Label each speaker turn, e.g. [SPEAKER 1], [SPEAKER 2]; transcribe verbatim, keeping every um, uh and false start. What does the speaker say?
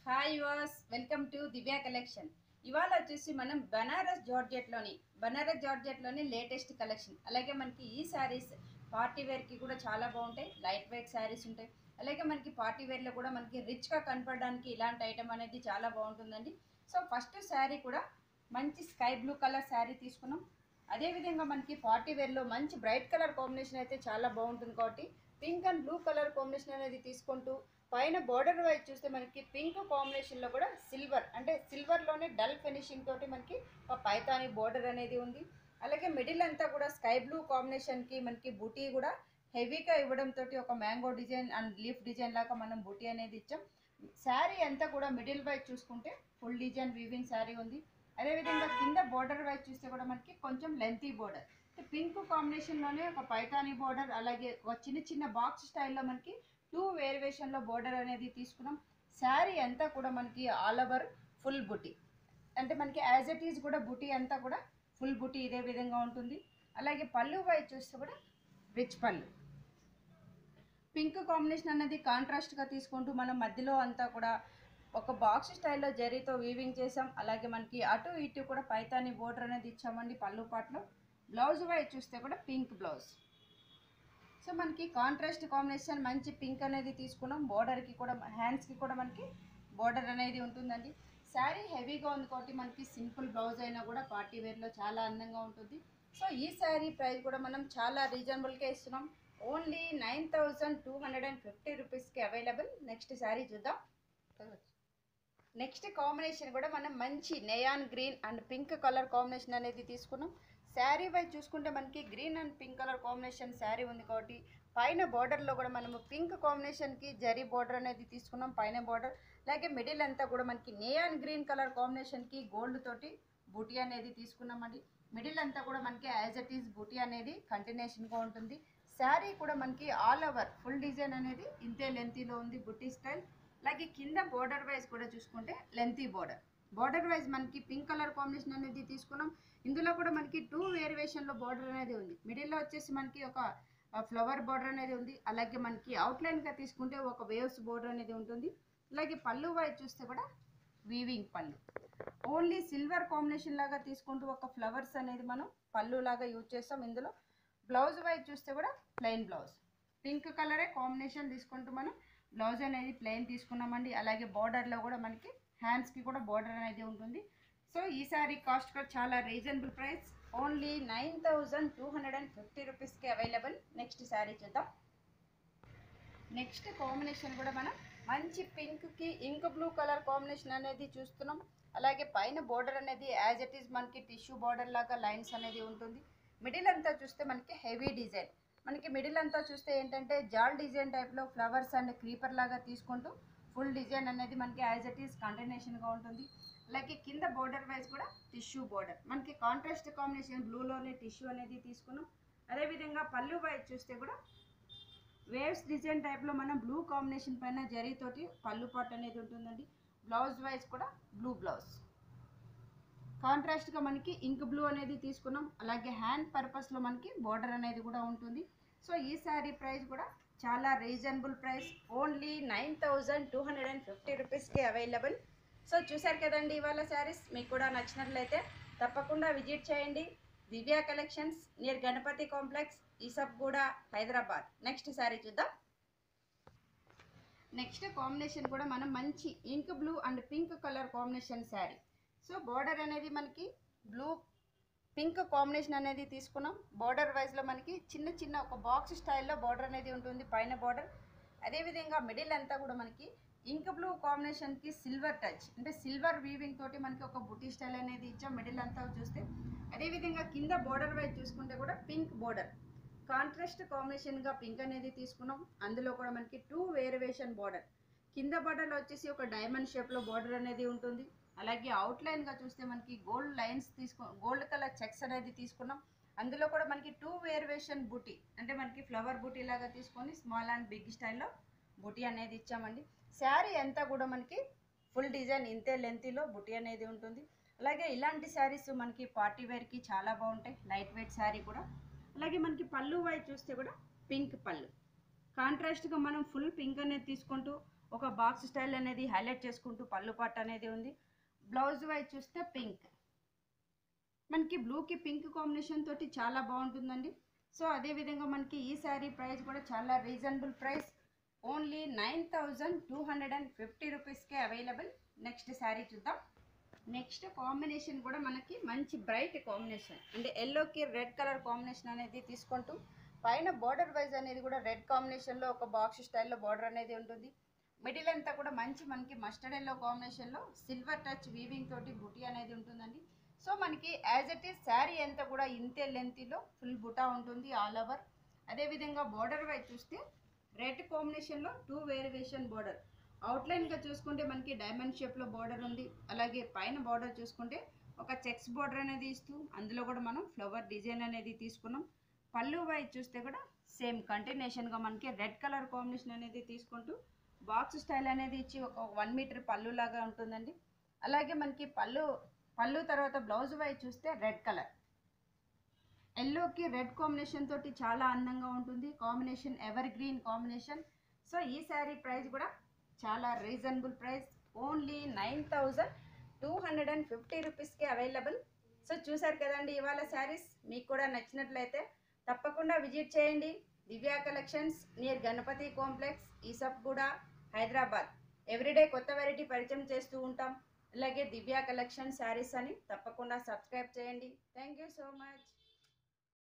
[SPEAKER 1] Hi yours, welcome to Divya collection. ఇవాళ వచ్చేసి మనం బనారస్ జార్జెట్లోని బనారస్ జార్జెట్లోని లేటెస్ట్ కలెక్షన్. అలాగే మనకి ఈ శారీస్ పార్టీ వేర్కి కూడా చాలా బాగుంటాయి. లైట్ వెయిట్ శారీస్ ఉంటాయి. అలాగే మనకి పార్టీ వేర్లో కూడా మనకి రిచ్గా కనపడడానికి ఇలాంటి ఐటమ్ అనేది చాలా బాగుంటుందండి. సో ఫస్ట్ శారీ కూడా మంచి స్కై బ్లూ కలర్ శారీ తీసుకున్నాం. అదేవిధంగా మనకి పార్టీ వేర్లో మంచి బ్రైట్ కలర్ కాంబినేషన్ అయితే చాలా బాగుంటుంది కాబట్టి pink and blue colour combination అనేది తీసుకుంటూ పైన బార్డర్ వైజ్ చూస్తే మనకి పింక్ కాంబినేషన్లో కూడా సిల్వర్ అంటే సిల్వర్లోనే డల్ ఫినిషింగ్ తోటి మనకి ఒక పైతాని బార్డర్ అనేది ఉంది. అలాగే మిడిల్ అంతా కూడా స్కై బ్లూ కాంబినేషన్కి మనకి బూటీ కూడా హెవీగా ఇవ్వడంతో ఒక mango design and leaf design లాగా మనం బూటీ అనేది ఇచ్చాం. శారీ అంతా కూడా మిడిల్ వైజ్ చూసుకుంటే ఫుల్ డిజైన్ వీవింగ్ శారీ ఉంది. అదేవిధంగా కింద బార్డర్ వైజ్ చూస్తే కూడా మనకి కొంచెం లెంతీ బార్డర్ పింక్ కాంబినేషన్లోనే ఒక పైతాని బార్డర్, అలాగే ఒక చిన్న చిన్న బాక్స్ స్టైల్లో మనకి టూ వేరియేషన్లో బార్డర్ అనేది తీసుకున్నాం. శారీ అంతా కూడా మనకి ఆల్ ఓవర్ ఫుల్ బుటీ అంటే మనకి యాజ్ ఇట్ ఈజ్ కూడా బుటీ అంతా కూడా ఫుల్ బుటీ ఇదే విధంగా ఉంటుంది. అలాగే పళ్ళు వైజ్ చూస్తే కూడా రిచ్ పళ్ళు పింక్ కాంబినేషన్ అనేది కాంట్రాస్ట్గా తీసుకుంటూ మనం మధ్యలో అంతా కూడా ఒక బాక్స్ స్టైల్లో జరీతో వీవింగ్ చేసాం. అలాగే మనకి అటు ఇటు కూడా పైతాని బోర్డర్ అనేది ఇచ్చామండి పళ్ళు పాటలో. బ్లౌజ్ వైజ్ చూస్తే కూడా పింక్ బ్లౌజ్. సో మనకి కాంట్రాస్ట్ కాంబినేషన్ మంచి పింక్ అనేది తీసుకున్నాం. బోర్డర్కి కూడా హ్యాండ్స్కి కూడా మనకి బోర్డర్ అనేది ఉంటుందండి. శారీ హెవీగా ఉంది కాబట్టి మనకి సింపుల్ బ్లౌజ్ అయినా కూడా పార్టీ వేర్లో చాలా అందంగా ఉంటుంది. సో ఈ శారీ ప్రైస్ కూడా మనం చాలా రీజనబుల్గా ఇస్తున్నాం. Only nine thousand two hundred and fifty రూపీస్కి అవైలబుల్. నెక్స్ట్ శారీ చూద్దాం. నెక్స్ట్ కాంబినేషన్ కూడా మనం మంచి neon green and pink colour combination అనేది తీసుకున్నాం. శారీ వైజ్ చూసుకుంటే మనకి green and pink colour combination sari ఉంది కాబట్టి పైన బార్డర్లో కూడా మనము పింక్ కాంబినేషన్కి జరీ బార్డర్ అనేది తీసుకున్నాం పైన బార్డర్. అలాగే మిడిల్ అంతా కూడా మనకి నేయాన్ గ్రీన్ కలర్ కాంబినేషన్కి గోల్డ్ తోటి బూటీ అనేది తీసుకున్నామండి. మిడిల్ అంతా కూడా మనకి యాజ్ ఇట్ ఈజ్ బూటీ అనేది కంటిన్యూషన్గా ఉంటుంది. శారీ కూడా మనకి ఆల్ ఓవర్ ఫుల్ డిజైన్ అనేది ఇంతే లెంతీలో ఉంది బుటీ స్టైల్. అలాగే కింద బోర్డర్ వైజ్ కూడా చూసుకుంటే లెంతీ బోర్డర్ బోర్డర్ వైజ్ మనకి పింక్ కలర్ కాంబినేషన్ అనేది తీసుకున్నాం. ఇందులో కూడా మనకి టూ వేరియేషన్లో బార్డర్ అనేది ఉంది. మిడిల్లో వచ్చేసి మనకి ఒక ఫ్లవర్ బార్డర్ అనేది ఉంది. అలాగే మనకి అవుట్లైన్గా తీసుకుంటే ఒక వేవ్స్ బార్డర్ అనేది ఉంటుంది. అలాగే పళ్ళు వైజ్ చూస్తే కూడా వీవింగ్ పళ్ళు ఓన్లీ సిల్వర్ కాంబినేషన్ లాగా తీసుకుంటూ ఒక ఫ్లవర్స్ అనేది మనం పళ్ళు లాగా యూజ్ చేస్తాం. ఇందులో బ్లౌజ్ వైజ్ చూస్తే కూడా ప్లెయిన్ బ్లౌజ్ పింక్ కలరే కాంబినేషన్ తీసుకుంటూ మనం బ్లౌజ్ అనేది ప్లెయిన్ తీసుకున్నామండి. అలాగే బార్డర్లో కూడా మనకి హ్యాండ్స్కి కూడా బార్డర్ అనేది ఉంటుంది. సో ఈ సారీ కాస్ట్ కూడా చాలా reasonable price. Only nine thousand two hundred and fifty రూపీస్కి అవైలబుల్. నెక్స్ట్ శారీ చూద్దాం. నెక్స్ట్ కాంబినేషన్ కూడా మనం మంచి పింక్కి ఇంక్ బ్లూ కలర్ కాంబినేషన్ అనేది చూస్తున్నాం. అలాగే పైన బార్డర్ అనేది యాజ్ ఇట్ ఈజ్ మనకి టిష్యూ బార్డర్ లాగా లైన్స్ అనేది ఉంటుంది. మిడిల్ అంతా చూస్తే మనకి హెవీ డిజైన్ మనకి మిడిల్ అంతా చూస్తే ఏంటంటే జాల్ డిజైన్ టైప్లో ఫ్లవర్స్ అండ్ క్రీపర్ లాగా తీసుకుంటూ ఫుల్ డిజైన్ అనేది మనకి యాజ్ ఇట్ ఈజ్ కంటిన్యూషన్గా ఉంటుంది. అలాగే కింద బోర్డర్ వైజ్ కూడా టిష్యూ బోర్డర్ మనకి కాంట్రాస్ట్ కాంబినేషన్ బ్లూలోనే టిష్యూ అనేది తీసుకున్నాం. అదేవిధంగా పళ్ళు వైజ్ చూస్తే కూడా వేవ్స్ డిజైన్ టైప్లో మనం బ్లూ కాంబినేషన్ పైన జరీతోటి పళ్ళు పాట్ అనేది ఉంటుందండి. బ్లౌజ్ వైజ్ కూడా బ్లూ బ్లౌజ్ కాంట్రాస్ట్గా మనకి ఇంక్ బ్లూ అనేది తీసుకున్నాం. అలాగే హ్యాండ్ పర్పస్లో మనకి బోర్డర్ అనేది కూడా ఉంటుంది. సో ఈ శారీ ప్రైస్ కూడా చాలా reasonable price. Only nine thousand two hundred and fifty రూపీస్కి అవైలబుల్. సో చూసారు కదండి ఇవాళ శారీస్. మీకు కూడా నచ్చినట్లయితే తప్పకుండా విజిట్ చేయండి Divya collections near Ganapati complex, Isabguda, Hyderabad. Next sari చూద్దాం. నెక్స్ట్ కాంబినేషన్ కూడా మనం మంచి ink blue and pink colour combination sari. So border అనేది మనకి బ్లూ పింక్ కాంబినేషన్ అనేది తీసుకున్నాం. బార్డర్ వైజ్లో మనకి చిన్న చిన్న ఒక బాక్స్ స్టైల్లో బార్డర్ అనేది ఉంటుంది పైన బార్డర్. అదేవిధంగా మిడిల్ అంతా కూడా మనకి ఇంక్ బ్లూ కాంబినేషన్కి సిల్వర్ టచ్ అంటే సిల్వర్ వీవింగ్ తోటి మనకి ఒక బుటీ స్టైల్ అనేది ఇచ్చాం మిడిల్ అంతా చూస్తే. అదేవిధంగా కింద బార్డర్ వైజ్ చూసుకుంటే కూడా పింక్ బార్డర్ కాంట్రాస్ట్ కాంబినేషన్గా పింక్ అనేది తీసుకున్నాం. అందులో కూడా మనకి టూ వేరియేషన్ బార్డర్ కింద బార్డర్లో వచ్చేసి ఒక డైమండ్ షేప్లో బార్డర్ అనేది ఉంటుంది. అలాగే అవుట్లైన్గా చూస్తే మనకి గోల్డ్ లైన్స్ తీసుకు గోల్డ్ కలర్ చెక్స్ అనేది తీసుకున్నాం. అందులో కూడా మనకి టూ వేరియేషన్ బూటీ అంటే మనకి ఫ్లవర్ బూటీ లాగా తీసుకొని స్మాల్ అండ్ బిగ్ స్టైల్లో బూటీ అనేది ఇచ్చామండి. శారీ అంతా కూడా మనకి ఫుల్ డిజైన్ ఇంతే లెంతీలో బూటీ అనేది ఉంటుంది. అలాగే ఇలాంటి శారీస్ మనకి పార్టీ వేర్కి చాలా బాగుంటాయి. లైట్ వెయిట్ శారీ కూడా. అలాగే మనకి పళ్ళు వైజ్ చూస్తే కూడా పింక్ పళ్ళు కాంట్రాస్ట్గా మనం ఫుల్ పింక్ అనేది తీసుకుంటూ ఒక బాక్స్ స్టైల్ అనేది హైలైట్ చేసుకుంటూ పళ్ళు పట్టు అనేది ఉంది. బ్లౌజ్ వైజ్ చూస్తే పింక్, మనకి బ్లూకి పింక్ కాంబినేషన్ తోటి చాలా బాగుంటుందండి. సో అదేవిధంగా మనకి ఈ శారీ ప్రైస్ కూడా చాలా reasonable price, only nine thousand two hundred and fifty రూపీస్కే అవైలబుల్. నెక్స్ట్ శారీ చూద్దాం. నెక్స్ట్ కాంబినేషన్ కూడా మనకి మంచి బ్రైట్ కాంబినేషన్, అంటే ఎల్లోకి రెడ్ కలర్ కాంబినేషన్ అనేది తీసుకుంటూ పైన బార్డర్ వైజ్ అనేది కూడా రెడ్ కాంబినేషన్లో ఒక బాక్స్ స్టైల్లో బార్డర్ అనేది ఉంటుంది. మిడిల్ అంతా కూడా మంచి మనకి మస్టర్డ్ ఎల్లో కాంబినేషన్లో సిల్వర్ టచ్ వీవింగ్ తోటి బుటీ అనేది ఉంటుందండి. సో మనకి యాజ్ ఇట్ ఈస్ శారీ అంతా కూడా ఇంతే లెంత్లో ఫుల్ బుటా ఉంటుంది ఆల్ ఓవర్. అదేవిధంగా బార్డర్ వైజ్ చూస్తే రెడ్ కాంబినేషన్లో టూ వేరియేషన్ బార్డర్, అవుట్లైన్గా చూసుకుంటే మనకి డైమండ్ షేప్లో బార్డర్ ఉంది. అలాగే పైన బార్డర్ చూసుకుంటే ఒక చెక్స్ బార్డర్ అనేది ఇస్తూ అందులో కూడా మనం ఫ్లవర్ డిజైన్ అనేది తీసుకున్నాం. పళ్ళు వైజ్ చూస్తే కూడా సేమ్ కంటిన్యూషన్గా మనకి రెడ్ కలర్ కాంబినేషన్ అనేది తీసుకుంటూ బాక్స్ స్టైల్ అనేది ఇచ్చి ఒక వన్ మీటర్ పళ్ళు లాగా ఉంటుందండి. అలాగే మనకి పళ్ళు పళ్ళు తర్వాత బ్లౌజ్ వైజ్ చూస్తే రెడ్ కలర్, ఎల్లోకి రెడ్ కాంబినేషన్ తోటి చాలా అందంగా ఉంటుంది. Combination evergreen combination. So ఈ శారీ ప్రైస్ కూడా చాలా reasonable price, only nine thousand two hundred and fifty రూపీస్కి అవైలబుల్. సో చూసారు కదండి ఇవాళ శారీస్, మీకు కూడా నచ్చినట్లయితే తప్పకుండా విజిట్ చేయండి. Divya collections near Ganapati complex, Yousufguda, Hyderabad. Everyday కొత్త వెరైటీ పరిచయం చేస్తూ ఉంటాం. అలాగే దివ్య కలెక్షన్ శారీస్ అని తప్పకుండా సబ్స్క్రైబ్ చేయండి. Thank you so much.